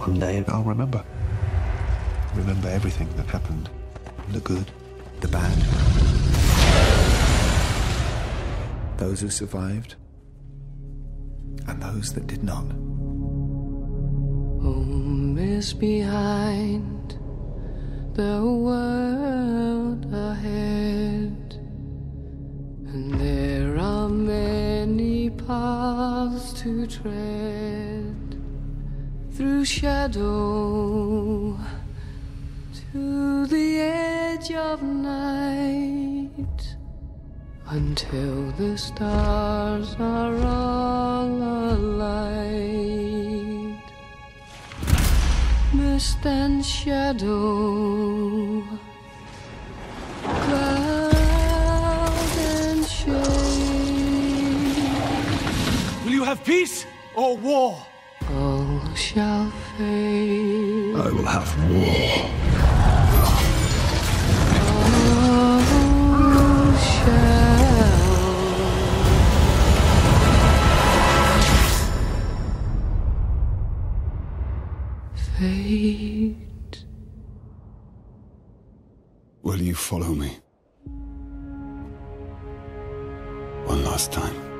One day I'll remember. Remember everything that happened. The good, the bad. Those who survived, and those that did not. Home is behind, the world ahead, and there are many paths to tread, through shadow to the edge of night, until the stars are all alight. Mist and shadow, cloud and shade. Will you have peace or war? All shall fade. I will have war. All shall fade. Will you follow me? One last time.